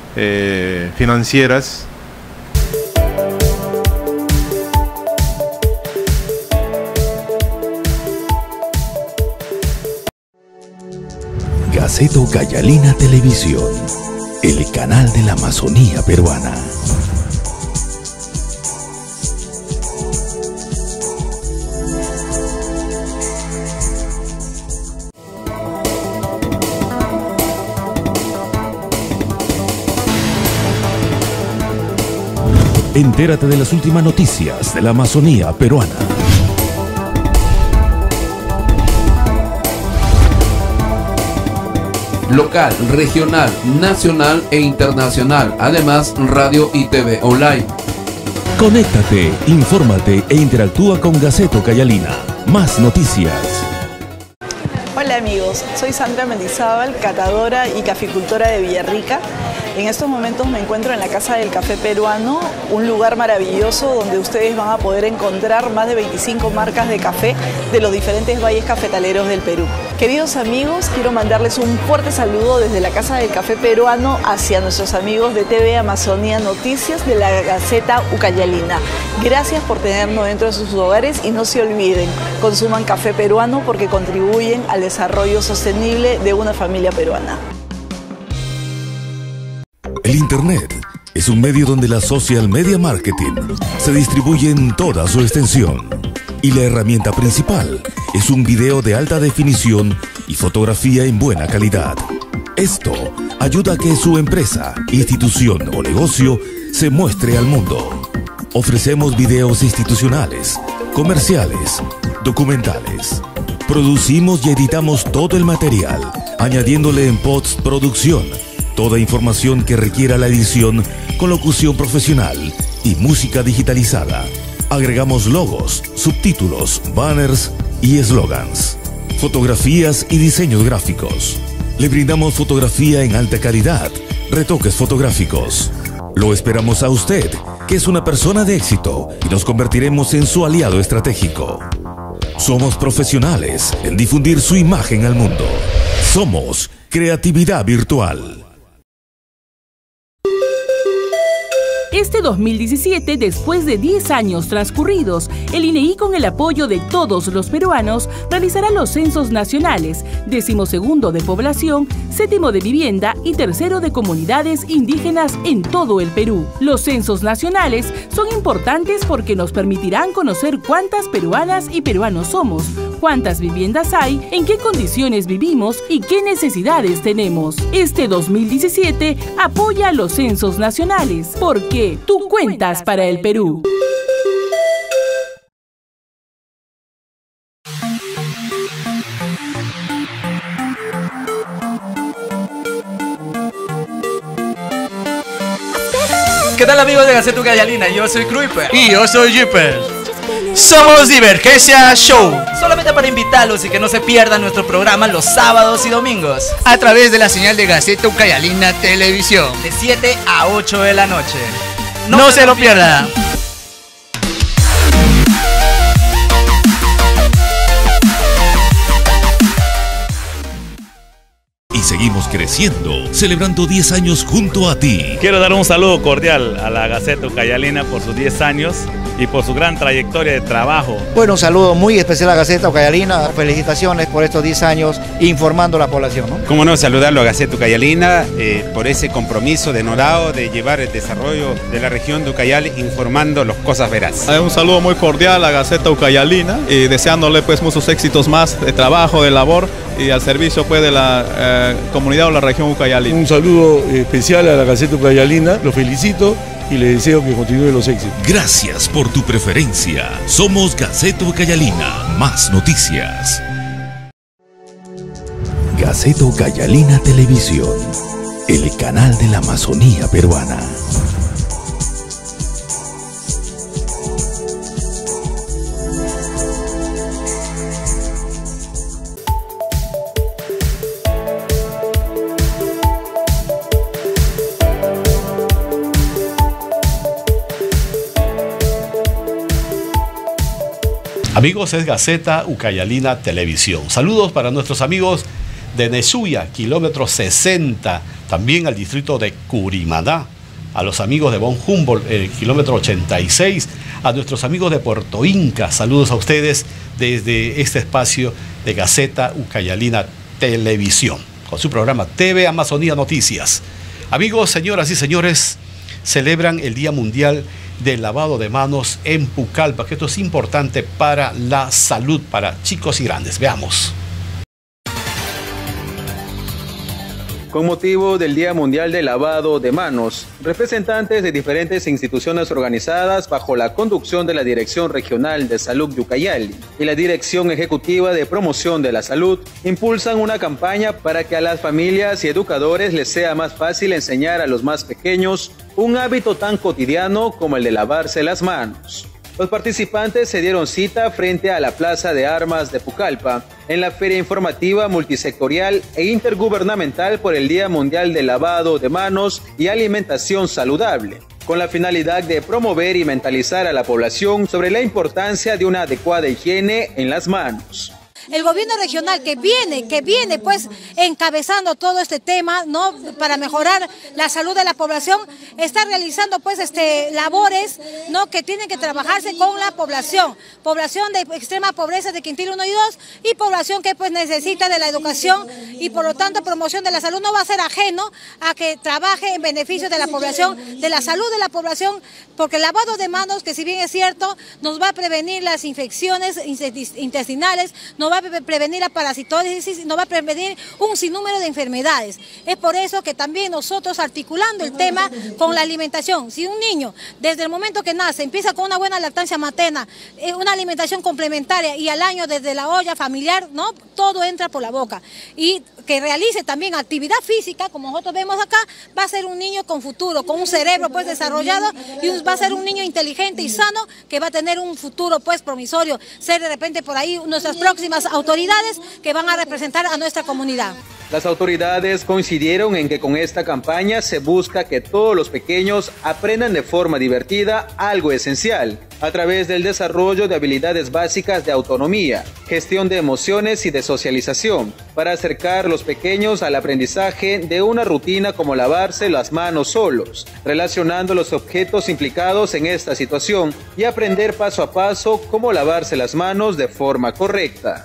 eh, financieras. Gaceta Ucayalina Televisión, el canal de la Amazonía peruana. Entérate de las últimas noticias de la Amazonía peruana. local, regional, nacional e internacional. Además, radio y T V online. Conéctate, infórmate e interactúa con Gaceta Ucayalina. Más noticias. Hola amigos, soy Sandra Mendizábal, catadora y caficultora de Villarrica. En estos momentos me encuentro en la Casa del Café Peruano, un lugar maravilloso donde ustedes van a poder encontrar más de veinticinco marcas de café de los diferentes valles cafetaleros del Perú. Queridos amigos, quiero mandarles un fuerte saludo desde la Casa del Café Peruano hacia nuestros amigos de T V Amazonía Noticias de la Gaceta Ucayalina. Gracias por tenernos dentro de sus hogares y no se olviden, consuman café peruano porque contribuyen al desarrollo sostenible de una familia peruana. El Internet es un medio donde la social media marketing se distribuye en toda su extensión y la herramienta principal es un video de alta definición y fotografía en buena calidad. Esto ayuda a que su empresa, institución o negocio se muestre al mundo. Ofrecemos videos institucionales, comerciales, documentales. Producimos y editamos todo el material, añadiéndole en postproducción toda información que requiera la edición con locución profesional y música digitalizada. Agregamos logos, subtítulos, banners y eslogans, fotografías y diseños gráficos. Le brindamos fotografía en alta calidad, retoques fotográficos. Lo esperamos a usted, que es una persona de éxito, y nos convertiremos en su aliado estratégico. Somos profesionales en difundir su imagen al mundo. Somos Creatividad Virtual. Este dos mil diecisiete, después de diez años transcurridos, el I N E I, con el apoyo de todos los peruanos, realizará los censos nacionales, decimosegundo de población, séptimo de vivienda y tercero de comunidades indígenas en todo el Perú. Los censos nacionales son importantes porque nos permitirán conocer cuántas peruanas y peruanos somos, cuántas viviendas hay, en qué condiciones vivimos y qué necesidades tenemos. Este dos mil diecisiete apoya los censos nacionales, porque tú cuentas para el Perú. ¿Qué tal amigos de Gaceta Ucayalina? Yo soy Kruiper. Y yo soy Jipper. Somos Divergencia Show. Solamente para invitarlos y que no se pierdan nuestro programa los sábados y domingos. A través de la señal de Gaceta Ucayalina Televisión. De siete a ocho de la noche. No, no se, se lo pierda. pierda. Y seguimos creciendo, celebrando diez años junto a ti. Quiero dar un saludo cordial a la Gaceta Ucayalina por sus diez años y por su gran trayectoria de trabajo. Bueno, un saludo muy especial a Gaceta Ucayalina. Felicitaciones por estos diez años informando a la población, ¿no? Cómo no, saludarlo a Gaceta Ucayalina eh, por ese compromiso denodado de llevar el desarrollo de la región de Ucayali informando las cosas veraz. Un saludo muy cordial a Gaceta Ucayalina y deseándole pues muchos éxitos más de trabajo, de labor y al servicio pues de la eh, comunidad o la región Ucayali. Un saludo especial a la Gaceta Ucayalina, los felicito y les deseo que continúen los éxitos. Gracias por tu preferencia. Somos Gaceta Ucayalina. Más noticias. Gaceta Ucayalina Televisión, el canal de la Amazonía peruana. Amigos, es Gaceta Ucayalina Televisión. Saludos para nuestros amigos de Nesuya, kilómetro sesenta, también al distrito de Curimaná, a los amigos de Bon Humboldt, el kilómetro ochenta y seis, a nuestros amigos de Puerto Inca. Saludos a ustedes desde este espacio de Gaceta Ucayalina Televisión, con su programa T V Amazonía Noticias. Amigos, señoras y señores, celebran el Día Mundial del Lavado de Manos en Pucallpa, que esto es importante para la salud, para chicos y grandes. Veamos. Con motivo del Día Mundial del Lavado de Manos, representantes de diferentes instituciones organizadas bajo la conducción de la Dirección Regional de Salud de Ucayali y la Dirección Ejecutiva de Promoción de la Salud impulsan una campaña para que a las familias y educadores les sea más fácil enseñar a los más pequeños un hábito tan cotidiano como el de lavarse las manos. Los participantes se dieron cita frente a la Plaza de Armas de Pucallpa en la Feria Informativa Multisectorial e Intergubernamental por el Día Mundial del Lavado de Manos y Alimentación Saludable, con la finalidad de promover y mentalizar a la población sobre la importancia de una adecuada higiene en las manos. El gobierno regional que viene, que viene pues encabezando todo este tema, ¿no?, para mejorar la salud de la población, está realizando pues este labores, ¿no?, que tienen que trabajarse con la población, población de extrema pobreza de quintil uno y dos y población que pues necesita de la educación y por lo tanto promoción de la salud no va a ser ajeno a que trabaje en beneficio de la población, de la salud de la población, porque el lavado de manos, que si bien es cierto, nos va a prevenir las infecciones intestinales, nos va a prevenir la parasitosis, nos va a prevenir un sinnúmero de enfermedades. Es por eso que también nosotros, articulando el tema con la alimentación, si un niño desde el momento que nace empieza con una buena lactancia materna, una alimentación complementaria y al año desde la olla familiar, ¿no?, todo entra por la boca, y que realice también actividad física, como nosotros vemos acá, va a ser un niño con futuro, con un cerebro pues desarrollado, y va a ser un niño inteligente y sano que va a tener un futuro pues promisorio, ser de repente por ahí nuestras próximas autoridades que van a representar a nuestra comunidad. Las autoridades coincidieron en que con esta campaña se busca que todos los pequeños aprendan de forma divertida algo esencial, a través del desarrollo de habilidades básicas de autonomía, gestión de emociones y de socialización, para acercar a los pequeños al aprendizaje de una rutina como lavarse las manos solos, relacionando los objetos implicados en esta situación y aprender paso a paso cómo lavarse las manos de forma correcta.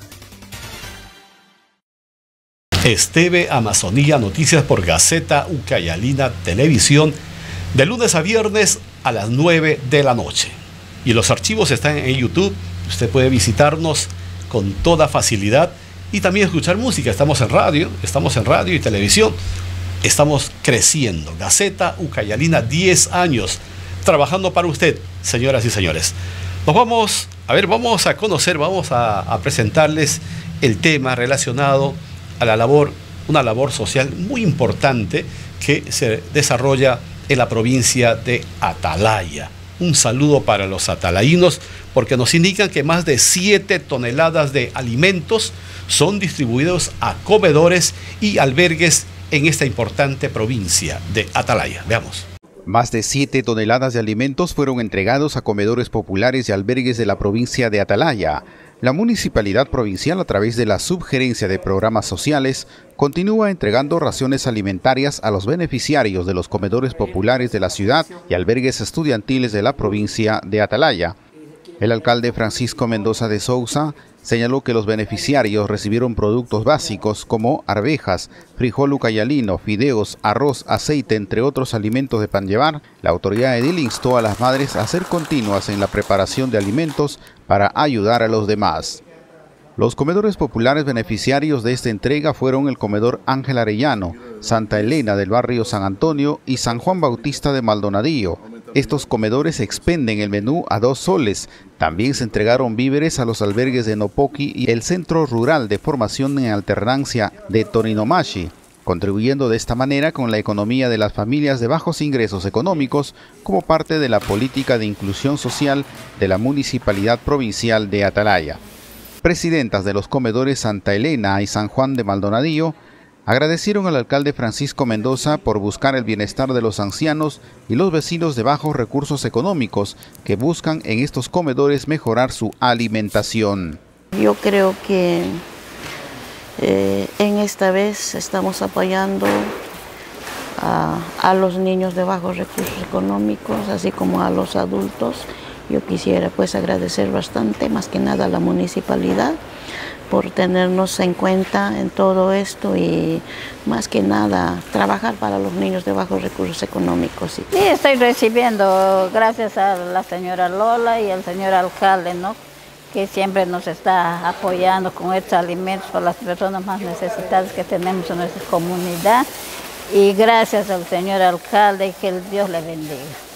Esteve Amazonía, noticias por Gaceta Ucayalina Televisión, de lunes a viernes a las nueve de la noche. Y los archivos están en YouTube, usted puede visitarnos con toda facilidad y también escuchar música. Estamos en radio, estamos en radio y televisión, estamos creciendo. Gaceta Ucayalina, diez años trabajando para usted, señoras y señores. Nos vamos, a ver, vamos a conocer, vamos a, a presentarles el tema relacionado a la labor, una labor social muy importante que se desarrolla en la provincia de Atalaya. Un saludo para los atalaínos, porque nos indican que más de siete toneladas de alimentos son distribuidos a comedores y albergues en esta importante provincia de Atalaya. Veamos. Más de siete toneladas de alimentos fueron entregados a comedores populares y albergues de la provincia de Atalaya. La Municipalidad Provincial, a través de la Subgerencia de Programas Sociales, continúa entregando raciones alimentarias a los beneficiarios de los comedores populares de la ciudad y albergues estudiantiles de la provincia de Atalaya. El alcalde Francisco Mendoza de Sousa señaló que los beneficiarios recibieron productos básicos como arvejas, frijol ucayalino, fideos, arroz, aceite, entre otros alimentos de pan llevar. La autoridad edil instó a las madres a ser continuas en la preparación de alimentos para ayudar a los demás. Los comedores populares beneficiarios de esta entrega fueron el comedor Ángel Arellano, Santa Elena del barrio San Antonio y San Juan Bautista de Maldonadillo. Estos comedores expenden el menú a dos soles. También se entregaron víveres a los albergues de Nopoqui y el Centro Rural de Formación en Alternancia de Torinomachi, contribuyendo de esta manera con la economía de las familias de bajos ingresos económicos como parte de la política de inclusión social de la Municipalidad Provincial de Atalaya. Presidentas de los comedores Santa Elena y San Juan de Maldonadillo agradecieron al alcalde Francisco Mendoza por buscar el bienestar de los ancianos y los vecinos de bajos recursos económicos que buscan en estos comedores mejorar su alimentación. Yo creo que eh, en esta vez estamos apoyando a, a los niños de bajos recursos económicos, así como a los adultos. Yo quisiera pues agradecer bastante, más que nada a la municipalidad, por tenernos en cuenta en todo esto y más que nada trabajar para los niños de bajos recursos económicos. Sí, estoy recibiendo gracias a la señora Lola y al señor alcalde, ¿no?, que siempre nos está apoyando con estos alimentos para las personas más necesitadas que tenemos en nuestra comunidad. y gracias al señor alcalde, que el Dios le bendiga.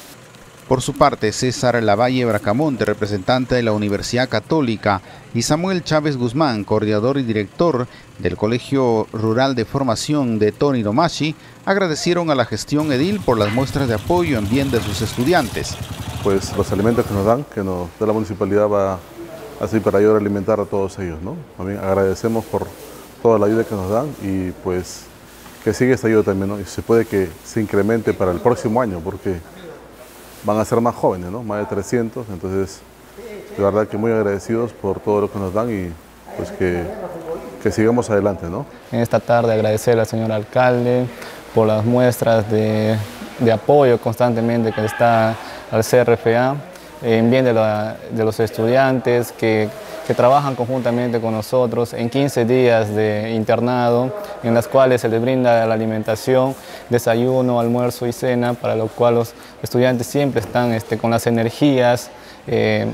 Por su parte, César Lavalle Bracamonte, representante de la Universidad Católica, y Samuel Chávez Guzmán, coordinador y director del Colegio Rural de Formación de Tony Domashi, agradecieron a la gestión edil por las muestras de apoyo en bien de sus estudiantes. Pues los alimentos que nos dan, que nos da la municipalidad, va así para ayudar a alimentar a todos ellos, ¿no? También agradecemos por toda la ayuda que nos dan y pues que siga esta ayuda también, ¿no? Y se puede que se incremente para el próximo año, porque van a ser más jóvenes, ¿no? Más de trescientos, entonces de verdad que muy agradecidos por todo lo que nos dan y pues que, que sigamos adelante, ¿no? En esta tarde agradecer al señor alcalde por las muestras de, de apoyo constantemente que está al C R F A en bien de, la, de los estudiantes que, que trabajan conjuntamente con nosotros en quince días de internado, en las cuales se les brinda la alimentación, desayuno, almuerzo y cena, para lo cual los estudiantes siempre están este, con las energías eh,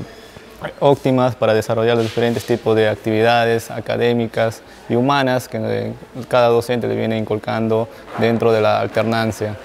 óptimas para desarrollar los diferentes tipos de actividades académicas y humanas que eh, cada docente le viene inculcando dentro de la alternancia.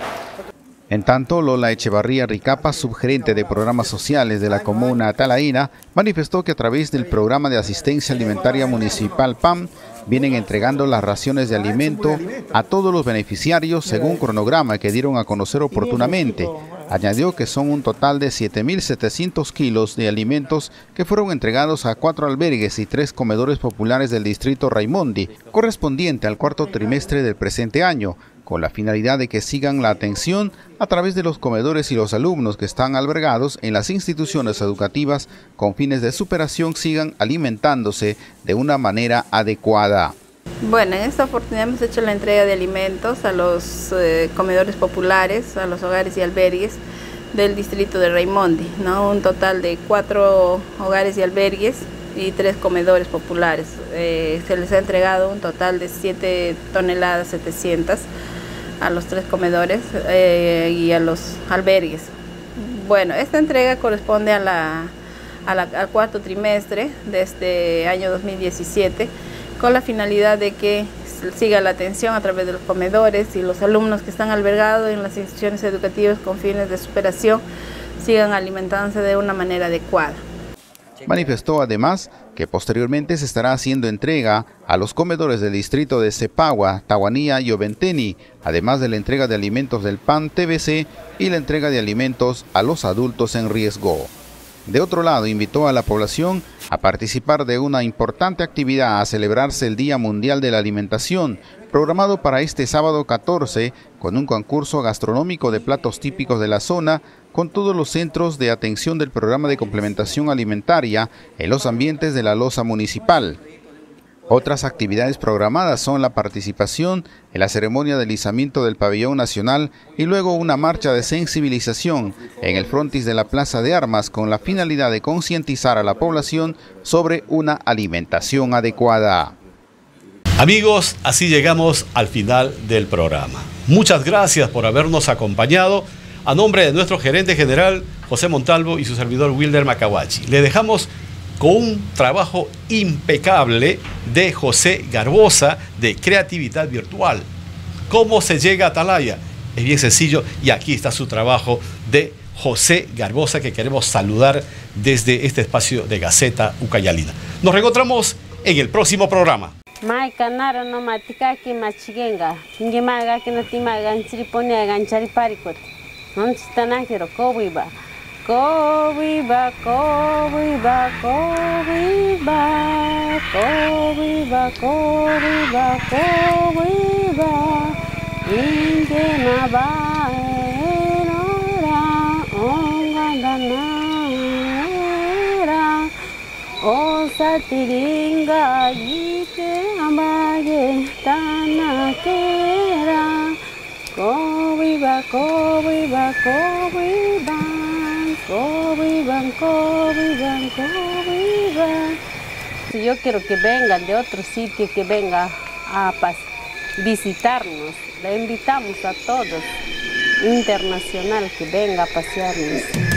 En tanto, Lola Echevarría Ricapa, subgerente de programas sociales de la comuna Atalaína, manifestó que a través del programa de asistencia alimentaria municipal P A M vienen entregando las raciones de alimento a todos los beneficiarios según cronograma que dieron a conocer oportunamente. Añadió que son un total de siete mil setecientos kilos de alimentos que fueron entregados a cuatro albergues y tres comedores populares del distrito Raimondi, correspondiente al cuarto trimestre del presente año, con la finalidad de que sigan la atención a través de los comedores y los alumnos que están albergados en las instituciones educativas con fines de superación sigan alimentándose de una manera adecuada. Bueno, en esta oportunidad hemos hecho la entrega de alimentos a los eh, comedores populares, a los hogares y albergues del distrito de Raimondi, ¿no? Un total de cuatro hogares y albergues y tres comedores populares. Eh, se les ha entregado un total de siete toneladas setecientas a los tres comedores eh, y a los albergues. Bueno, esta entrega corresponde a la, a la, al cuarto trimestre de este año dos mil diecisiete, con la finalidad de que siga la atención a través de los comedores y los alumnos que están albergados en las instituciones educativas con fines de superación sigan alimentándose de una manera adecuada. Manifestó además que posteriormente se estará haciendo entrega a los comedores del distrito de Cepagua, Tahuanía y Oventeni, además de la entrega de alimentos del P A N T V C y la entrega de alimentos a los adultos en riesgo. De otro lado, invitó a la población a participar de una importante actividad a celebrarse el Día Mundial de la Alimentación, programado para este sábado catorce, con un concurso gastronómico de platos típicos de la zona, con todos los centros de atención del programa de complementación alimentaria en los ambientes de la loza municipal. Otras actividades programadas son la participación en la ceremonia de izamiento del pabellón nacional y luego una marcha de sensibilización en el frontis de la Plaza de Armas con la finalidad de concientizar a la población sobre una alimentación adecuada. Amigos, así llegamos al final del programa. Muchas gracias por habernos acompañado. A nombre de nuestro gerente general, José Montalvo, y su servidor Wilder Macahuachi, le dejamos con un trabajo impecable de José Garbosa de Creatividad Virtual. ¿Cómo se llega a Atalaya? Es bien sencillo y aquí está su trabajo de José Garbosa, que queremos saludar desde este espacio de Gaceta Ucayalina. Nos reencontramos en el próximo programa. Mai canara no matica que machigenga, ninguém maga que no te magan chiripone ganchari paricot. Non chitana quiero cobiba, cobiba, cobiba, cobiba, cobiba, cobiba, cobiba, ninguém naba era, ongandanera, osa tiringa ite amage tanakera. Cobiba, cobiba, cobiba, cobiba, cobiba, cobiba. Si yo quiero que vengan de otro sitio, que venga a visitarnos, le invitamos a todos, internacional, que venga a pasearnos.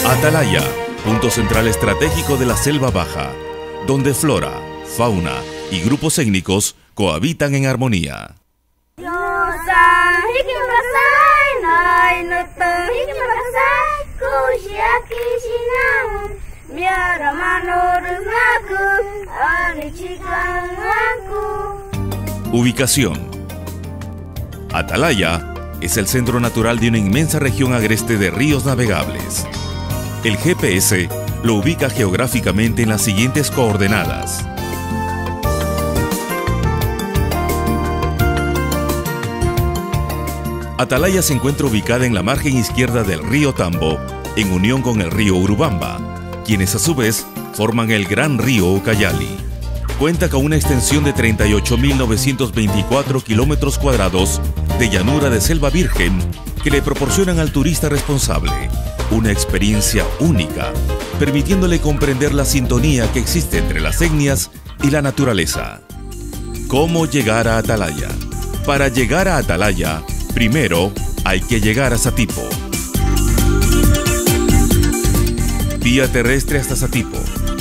Atalaya, punto central estratégico de la Selva Baja, donde flora, fauna y grupos étnicos cohabitan en armonía. Ubicación. Atalaya es el centro natural de una inmensa región agreste de ríos navegables. El G P S lo ubica geográficamente en las siguientes coordenadas. Atalaya se encuentra ubicada en la margen izquierda del río Tambo, en unión con el río Urubamba, quienes a su vez forman el gran río Ucayali. Cuenta con una extensión de treinta y ocho mil novecientos veinticuatro kilómetros cuadrados de llanura de selva virgen que le proporcionan al turista responsable una experiencia única, permitiéndole comprender la sintonía que existe entre las etnias y la naturaleza. ¿Cómo llegar a Atalaya? Para llegar a Atalaya, primero hay que llegar a Satipo. Vía terrestre hasta Satipo.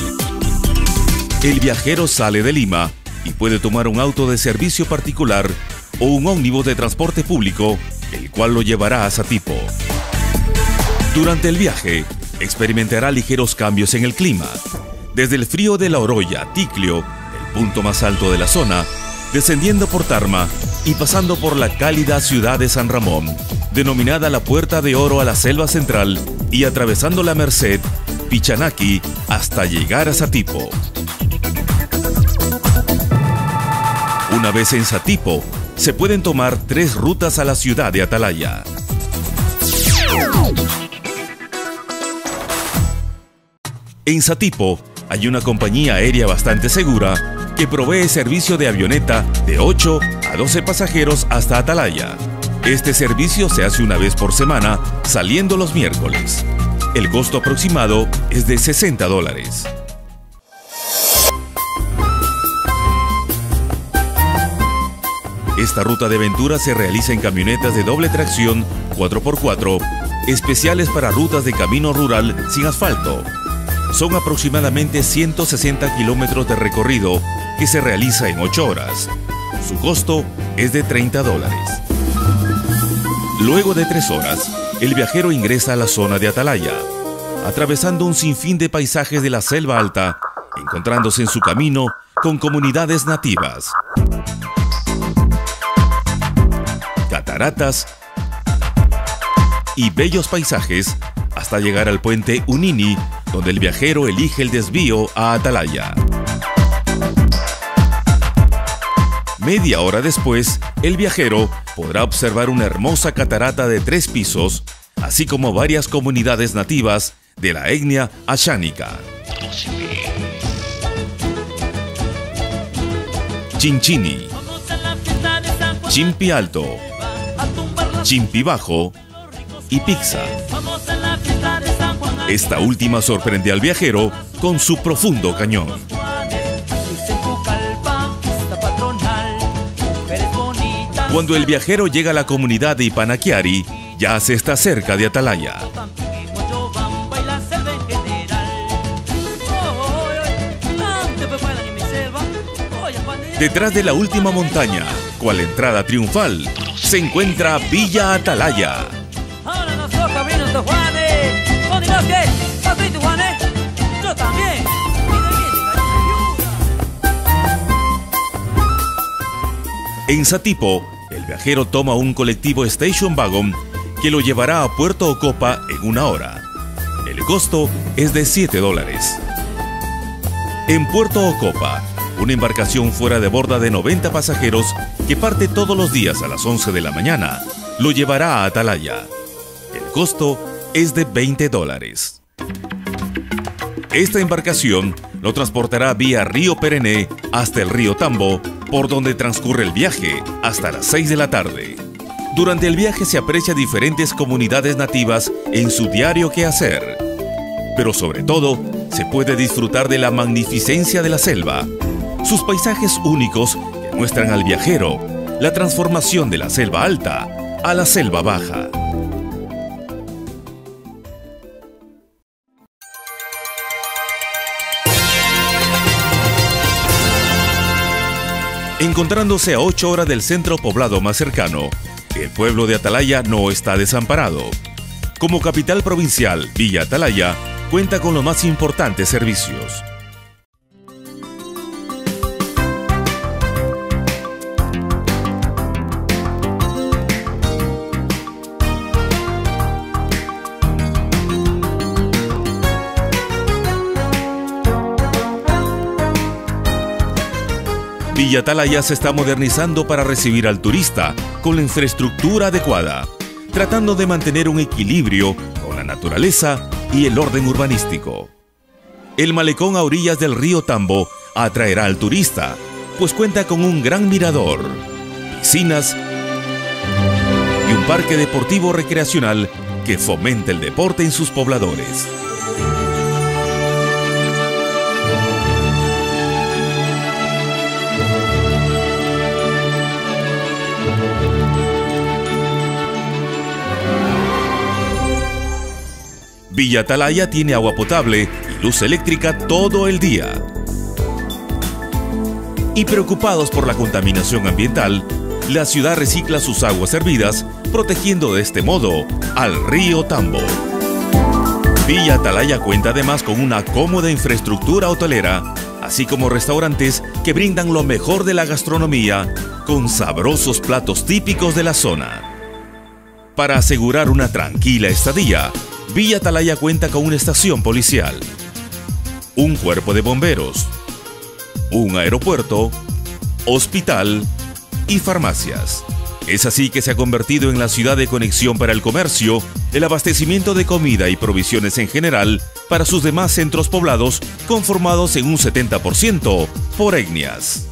El viajero sale de Lima y puede tomar un auto de servicio particular o un ómnibus de transporte público, el cual lo llevará a Satipo. Durante el viaje, experimentará ligeros cambios en el clima. Desde el frío de La Oroya, Ticlio, el punto más alto de la zona, descendiendo por Tarma y pasando por la cálida ciudad de San Ramón, denominada la Puerta de Oro a la Selva Central, y atravesando la Merced, Pichanaki, hasta llegar a Satipo. Una vez en Satipo, se pueden tomar tres rutas a la ciudad de Atalaya. En Satipo hay una compañía aérea bastante segura que provee servicio de avioneta de ocho a doce pasajeros hasta Atalaya. Este servicio se hace una vez por semana, saliendo los miércoles. El costo aproximado es de sesenta dólares. Esta ruta de aventura se realiza en camionetas de doble tracción cuatro por cuatro, especiales para rutas de camino rural sin asfalto. Son aproximadamente ciento sesenta kilómetros de recorrido que se realiza en ocho horas. Su costo es de treinta dólares. Luego de tres horas, el viajero ingresa a la zona de Atalaya, atravesando un sinfín de paisajes de la selva alta, encontrándose en su camino con comunidades nativas, cataratas y bellos paisajes, hasta llegar al puente Unini, donde el viajero elige el desvío a Atalaya. Media hora después, el viajero podrá observar una hermosa catarata de tres pisos, así como varias comunidades nativas de la etnia ashánica. Chinchini, Chimpi Alto, Chimpi Bajo y Pixa. Esta última sorprende al viajero con su profundo cañón. Cuando el viajero llega a la comunidad de Ipanaquiari, ya se está cerca de Atalaya. Detrás de la última montaña, cual entrada triunfal, se encuentra Villa Atalaya. En Satipo, el viajero toma un colectivo Station Wagon que lo llevará a Puerto Ocopa en una hora. El costo es de siete dólares. En Puerto Ocopa, una embarcación fuera de borda de noventa pasajeros que parte todos los días a las once de la mañana, lo llevará a Atalaya. El costo es de veinte dólares. Esta embarcación lo transportará vía Río Perené hasta el río Tambo, por donde transcurre el viaje hasta las seis de la tarde. Durante el viaje se aprecia diferentes comunidades nativas en su diario quehacer. Pero sobre todo, se puede disfrutar de la magnificencia de la selva, sus paisajes únicos que muestran al viajero la transformación de la selva alta a la selva baja. Encontrándose a ocho horas del centro poblado más cercano, el pueblo de Atalaya no está desamparado. Como capital provincial, Villa Atalaya cuenta con los más importantes servicios. Villa Atalaya se está modernizando para recibir al turista con la infraestructura adecuada, tratando de mantener un equilibrio con la naturaleza y el orden urbanístico. El malecón a orillas del río Tambo atraerá al turista, pues cuenta con un gran mirador, piscinas y un parque deportivo recreacional que fomenta el deporte en sus pobladores. Villa Atalaya tiene agua potable y luz eléctrica todo el día. Y preocupados por la contaminación ambiental, la ciudad recicla sus aguas hervidas, protegiendo de este modo al río Tambo. Villa Atalaya cuenta además con una cómoda infraestructura hotelera, así como restaurantes que brindan lo mejor de la gastronomía con sabrosos platos típicos de la zona. Para asegurar una tranquila estadía, Villa Atalaya cuenta con una estación policial, un cuerpo de bomberos, un aeropuerto, hospital y farmacias. Es así que se ha convertido en la ciudad de conexión para el comercio, el abastecimiento de comida y provisiones en general para sus demás centros poblados, conformados en un setenta por ciento por etnias.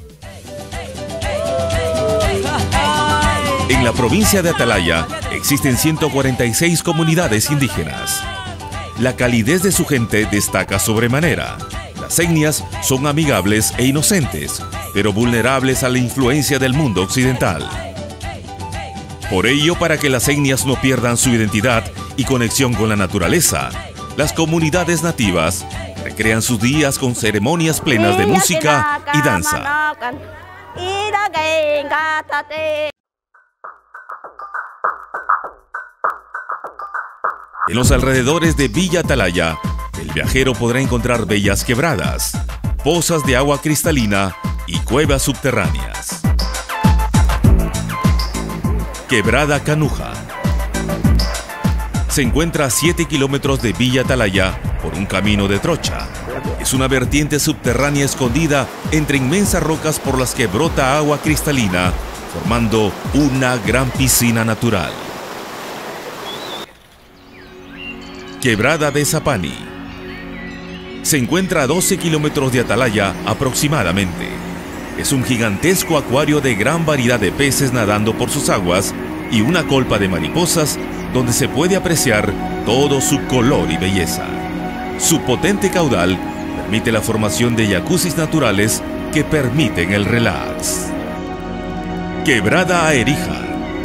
En la provincia de Atalaya existen ciento cuarenta y seis comunidades indígenas. La calidez de su gente destaca sobremanera. Las etnias son amigables e inocentes, pero vulnerables a la influencia del mundo occidental. Por ello, para que las etnias no pierdan su identidad y conexión con la naturaleza, las comunidades nativas recrean sus días con ceremonias plenas de música y danza. En los alrededores de Villa Atalaya, el viajero podrá encontrar bellas quebradas, pozas de agua cristalina y cuevas subterráneas. Quebrada Canuja. Se encuentra a siete kilómetros de Villa Atalaya por un camino de trocha. Es una vertiente subterránea escondida entre inmensas rocas por las que brota agua cristalina, formando una gran piscina natural. Quebrada de Zapani. Se encuentra a doce kilómetros de Atalaya aproximadamente. Es un gigantesco acuario de gran variedad de peces nadando por sus aguas y una colpa de mariposas donde se puede apreciar todo su color y belleza. Su potente caudal permite la formación de jacuzzis naturales que permiten el relax. Quebrada Aerija.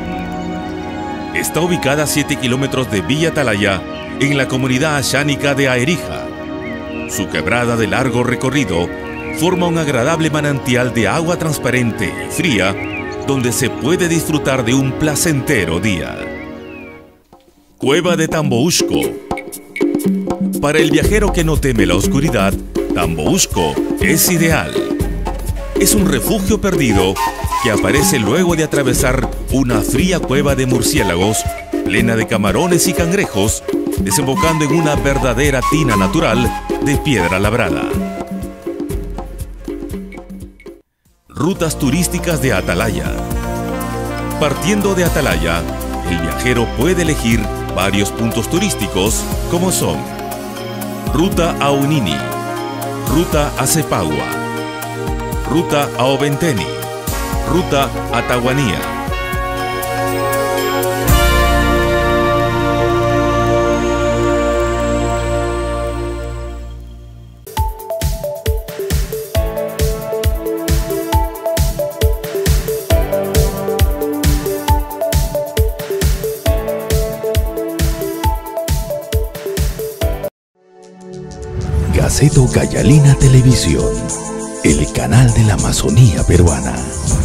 Está ubicada a siete kilómetros de Villa Atalaya, en la comunidad ashánica de Aerija. Su quebrada de largo recorrido forma un agradable manantial de agua transparente y fría, donde se puede disfrutar de un placentero día. Cueva de Tambouxco. Para el viajero que no teme la oscuridad, Tambouxco es ideal. Es un refugio perdido que aparece luego de atravesar una fría cueva de murciélagos, plena de camarones y cangrejos, desembocando en una verdadera tina natural de piedra labrada. Rutas turísticas de Atalaya. Partiendo de Atalaya, el viajero puede elegir varios puntos turísticos como son Ruta a Unini, Ruta a Cepagua, Ruta a Oventeni, Ruta a Tahuanía. Gaceta Ucayalina Televisión. el canal de la Amazonía peruana.